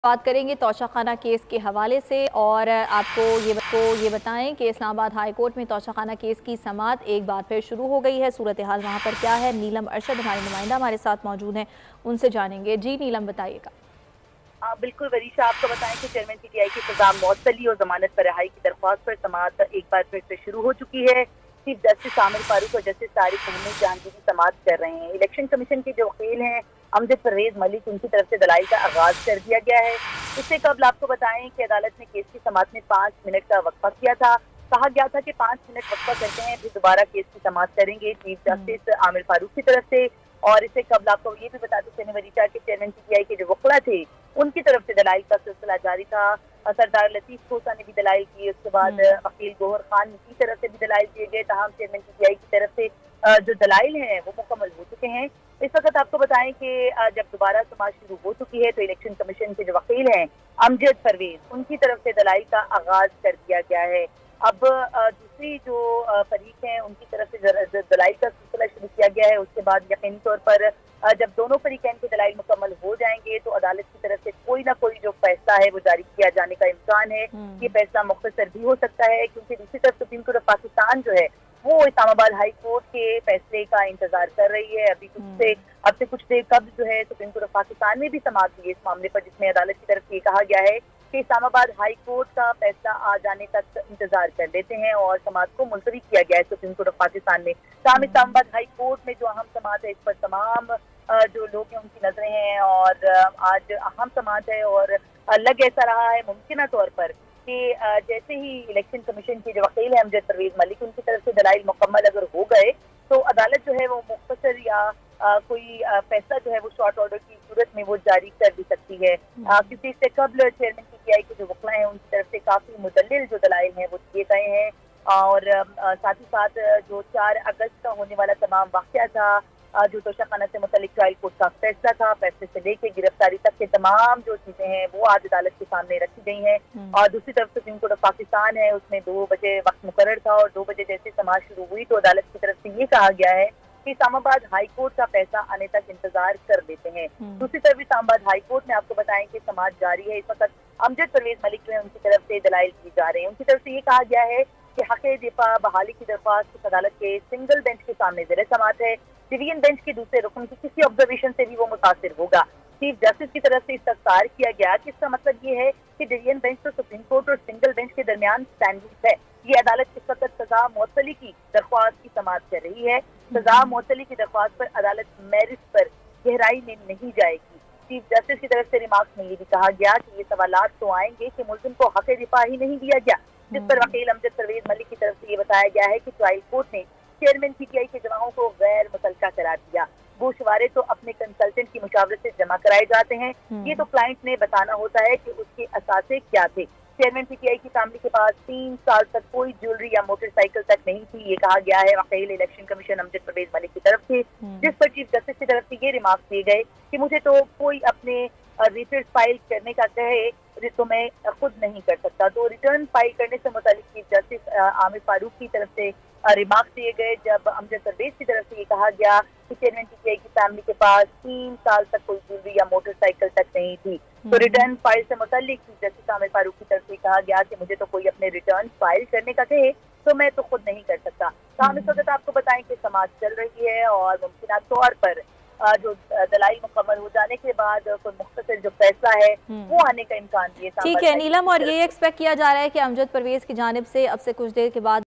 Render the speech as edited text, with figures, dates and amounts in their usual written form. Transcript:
बात करेंगे तौशाखाना केस के हवाले से और आपको ये बताएं कि इस्लामाबाद हाई कोर्ट में तौशाखाना केस की समाअत एक बार फिर शुरू हो गई है। सूरत हाल वहां पर क्या है, नीलम अरशद हमारी नुमाइंदा हमारे साथ मौजूद हैं, उनसे जानेंगे। जी नीलम, बताइएगा। बिल्कुल वरीशा, आपको बताएं कि चेयरमैन पीटीआई की सजा मौतली और जमानत पर रिहाई की दरख्वास्त पर समाअत एक बार फिर से शुरू हो चुकी है। चीफ जस्टिस आमिर फारूक और जस्टिस तारिक अहमद जहांगीरी समाअत कर रहे हैं। इलेक्शन कमीशन के जो वकील हैं अमजद परवेज मलिक, उनकी तरफ से दलाइल का आगाज कर दिया गया है। इससे कबल आपको बताएं कि अदालत ने केस की समाअत में 5 मिनट का वक्फा किया था। कहा गया था कि 5 मिनट वक्फा करते हैं, फिर दोबारा केस की समाअत करेंगे चीफ जस्टिस आमिर फारूक की तरफ से। और इससे कबल आपको ये भी बताते चले वरीशा के चेयरमैन पीटीआई के जो वकला थे उनकी तरफ से दलाइल का सिलसिला जारी था। सरदार लतीफ खोसा ने भी दलाइल किए, उसके बाद वकील गोहर खान की तरफ से भी दलाइल दिए गए। तमाम चेयरमैन पीटीआई की तरफ से जो दलाइल हैं वो मुकम्मल हो चुके हैं। इस वक्त आपको बताएं कि जब दोबारा समाअत शुरू हो चुकी है तो इलेक्शन कमीशन के जो वकील हैं अमजद परवेज, उनकी तरफ से दलाइल का आगाज कर दिया गया है। अब दूसरी जो फरीक हैं उनकी तरफ से दलाइल का सिलसिला शुरू किया गया है। उसके बाद यकीनी तौर पर जब दोनों फरीकैन के दलाइल मुकम्मल हो जाएंगे तो अदालत की तरफ से कोई ना कोई जो फैसला है वो जारी किया जाने का इम्कान है। ये फैसला मुख्तसर भी हो सकता है, क्योंकि दूसरी तरफ सुप्रीम कोर्ट ऑफ पाकिस्तान जो है वो इस्लामाबाद हाई कोर्ट के फैसले का इंतजार कर रही है। अब से कुछ देर कब जो है सुप्रीम कोर्ट ऑफ पाकिस्तान में भी समाअत हुई है इस मामले पर, जिसमें अदालत की तरफ से ये कहा गया है कि इस्लामाबाद हाई कोर्ट का फैसला आ जाने तक इंतजार कर लेते हैं और समाअत को मुलतवी किया गया है सुप्रीम कोर्ट ऑफ पाकिस्तान में। इस्लामाबाद हाई कोर्ट में जो अहम समाअत है इस पर तमाम जो लोग हैं उनकी नजरें हैं और आज अहम समाअत है। और लग ऐसा रहा है मुमकिन तौर पर कि जैसे ही इलेक्शन कमीशन के जो वकील है अमजद परवेज मलिक, उनकी तरफ से दलाइल मुकम्मल अगर हो गए तो अदालत जो है वो मुख्तसर या कोई फैसला जो है वो शॉर्ट ऑर्डर की सूरत में वो जारी कर भी सकती है। क्योंकि इससे कबल चेयरमैन पीटीआई के जो वकला हैं उनकी तरफ से काफी मुदल्लिल जो दलाइल हैं वो दिए गए हैं। और साथ ही साथ जो 4 अगस्त का होने वाला तमाम वाक़या था, जो तौशाखाना से मुतल्लिक ट्रायल कोर्ट का फैसला था, फैसले से लेकर गिरफ्तारी तक के तमाम जो चीजें हैं वो आज अदालत के सामने रखी गई हैं। और दूसरी तरफ सुप्रीम कोर्ट ऑफ पाकिस्तान है, उसमें 2 बजे वक्त मुकर्रर था और 2 बजे जैसे समाअत शुरू हुई तो अदालत की तरफ से ये कहा गया है कि इस्लामाबाद हाई कोर्ट का फैसला आने तक इंतजार कर लेते हैं। दूसरी तरफ इस्लामाबाद हाई कोर्ट में आपको बताएं कि समाअत जारी है। इस वक्त अमजद परवेज मलिक जो है उनकी तरफ से दलाइल की जा रहे हैं। उनकी तरफ से ये कहा गया है कि हक़ दिफा बहाली की दरख्वास्त अदालत के सिंगल बेंच के सामने ज़ेर समाअत है। डिवीजन बेंच के दूसरे रुकन की किसी ऑब्जर्वेशन से भी वो मुतासिर होगा। चीफ जस्टिस की तरफ से इस्तफसार किया गया कि इसका मतलब ये है कि डिवीजन बेंच तो सुप्रीम कोर्ट और सिंगल बेंच के दरमियान स्टैंडर्ड है। ये अदालत इस वक्त सजा मुअत्तली की दरख्वास्त की समाअत कर रही है। सजा मुअत्तली की दरख्वास्त पर अदालत मेरिट पर गहराई में नहीं जाएगी। चीफ जस्टिस की तरफ से रिमार्क्स में ये भी कहा गया कि ये सवालात तो आएंगे कि मुल्जिम को हक़ दिफा ही नहीं दिया गया, जिस पर वकील अमजद परवेज मलिक की तरफ से ये बताया गया है कि ट्रायल कोर्ट ने चेयरमैन पीटीआई के जवाबों को गैर मुतलका करार दिया। गोशवारे तो अपने कंसल्टेंट की मुशावरत से जमा कराए जाते हैं, ये तो क्लाइंट ने बताना होता है कि उसके असासे क्या थे। चेयरमैन पीटीआई की फैमिली के पास 3 साल तक कोई ज्वेलरी या मोटरसाइकिल तक नहीं थी, ये कहा गया है वकील इलेक्शन कमीशन अमजद परवेज मलिक की तरफ से, जिस पर चीफ जस्टिस की तरफ से ये रिमार्क दिए गए कि मुझे तो कोई अपने रिटर्न फाइल करने का कहे तो मैं खुद नहीं कर सकता। तो रिटर्न फाइल करने से मुतालिक चीफ जस्टिस आमिर फारूक की तरफ से रिमार्क दिए गए, जब अमजद परवेज की तरफ से ये कहा गया कि चेयरमैन पीटीआई की फैमिली के पास 3 साल तक कोई ज्वेलरी या मोटरसाइकिल तक नहीं थी। तो रिटर्न फाइल से मुतालिक चीफ जस्टिस आमिर फारूक की तरफ से कहा गया कि मुझे तो कोई अपने रिटर्न फाइल करने का कहे तो मैं तो खुद नहीं कर सकता। तो हम इस वक्त आपको बताएं कि समाअत चल रही है और मुमकिन तौर पर जो दलाइल मुकम्मल हो जाने के बाद कोई मुख्तसर जो फैसला है वो आने का इम्कान भी है। ठीक है नीलम, और ये एक्सपेक्ट किया जा रहा है कि अमजद परवेज की जानिब से अब से कुछ देर के बाद